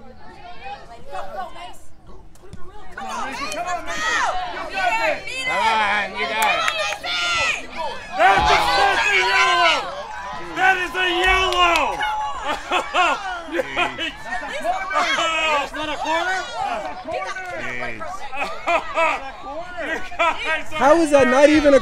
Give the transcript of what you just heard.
Come on, Mason. Come on, Mason. Come on, you got it. That's a fucking yellow! That is a yellow! That's not a corner? You guys are How is that not even a